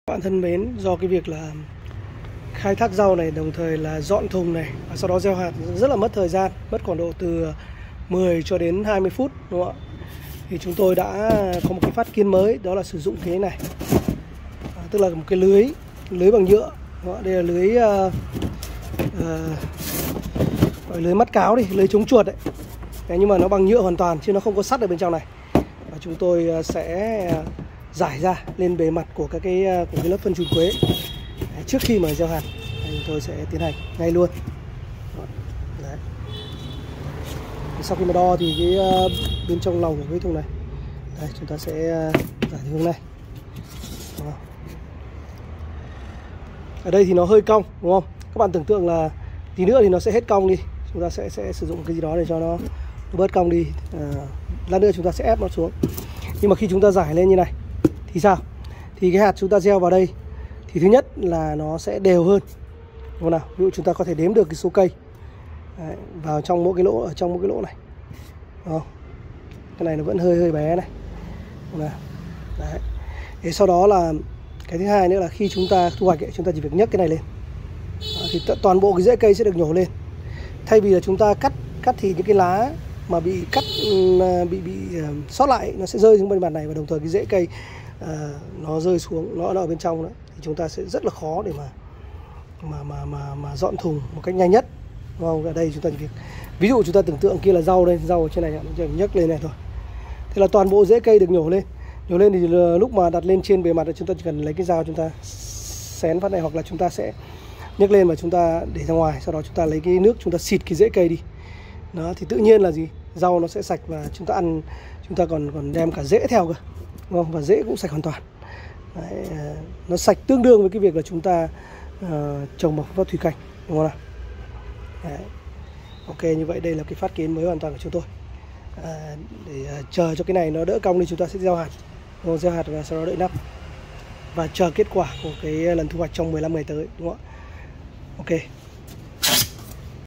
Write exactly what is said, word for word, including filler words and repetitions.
Bạn thân mến, do cái việc là khai thác rau này đồng thời là dọn thùng này và sau đó gieo hạt rất là mất thời gian, mất khoảng độ từ mười cho đến hai mươi phút, đúng không ạ? Thì chúng tôi đã có một cái phát kiến mới, đó là sử dụng cái này, à, tức là một cái lưới lưới bằng nhựa, đúng không? Đây là lưới uh, uh, lưới mắt cáo đi, lưới chống chuột đấy. Đấy, nhưng mà nó bằng nhựa hoàn toàn chứ nó không có sắt ở bên trong này. Và chúng tôi sẽ rải ra lên bề mặt của các cái của cái lớp phân trùn quế đấy, trước khi mà gieo hạt. Chúng tôi sẽ tiến hành ngay luôn. Đấy. Sau khi mà đo thì cái uh, bên trong lòng của cái thùng này, đây, chúng ta sẽ uh, giải theo hướng này. Ở đây thì nó hơi cong, đúng không? Các bạn tưởng tượng là tí nữa thì nó sẽ hết cong đi. Chúng ta sẽ sẽ sử dụng cái gì đó để cho nó, nó bớt cong đi. À, lát nữa chúng ta sẽ ép nó xuống. Nhưng mà khi chúng ta giải lên như này thì sao? Thì cái hạt chúng ta gieo vào đây thì thứ nhất là nó sẽ đều hơn, đúng không nào? Ví dụ chúng ta có thể đếm được cái số cây đấy, vào trong mỗi cái lỗ, ở trong mỗi cái lỗ này, đúng không? Cái này nó vẫn hơi hơi bé này, đúng không? Đấy. Thế sau đó là cái thứ hai nữa là khi chúng ta thu hoạch ấy, chúng ta chỉ việc nhấc cái này lên. Đó, thì toàn bộ cái rễ cây sẽ được nhổ lên. Thay vì là chúng ta cắt cắt thì những cái lá mà bị cắt bị bị uh, sót lại nó sẽ rơi xuống bên mặt này, và đồng thời cái rễ cây uh, nó rơi xuống, nó, nó ở bên trong đó, thì chúng ta sẽ rất là khó để mà mà mà mà, mà dọn thùng một cách nhanh nhất, đúng không? Ở đây chúng ta chỉ việc, ví dụ chúng ta tưởng tượng kia là rau đây, rau ở trên này chúng ta nhấc lên này thôi. Thế là toàn bộ rễ cây được nhổ lên. Nhổ lên thì lúc mà đặt lên trên bề mặt chúng ta chỉ cần lấy cái dao chúng ta xén phát này, hoặc là chúng ta sẽ nhấc lên và chúng ta để ra ngoài, sau đó chúng ta lấy cái nước chúng ta xịt cái rễ cây đi. Đó, thì tự nhiên là gì? Rau nó sẽ sạch và chúng ta ăn, chúng ta còn còn đem cả rễ theo cơ, đúng không? Và rễ cũng sạch hoàn toàn. Đấy, nó sạch tương đương với cái việc là chúng ta uh, trồng bằng phương pháp thủy canh, đúng không nào? Đấy. Ok, như vậy đây là cái phát kiến mới hoàn toàn của chúng tôi. À, để uh, chờ cho cái này nó đỡ cong đi, chúng ta sẽ gieo hạt, đúng không? Gieo hạt và sau đó đợi nắp và chờ kết quả của cái lần thu hoạch trong mười lăm ngày tới, đúng không ạ? Ok.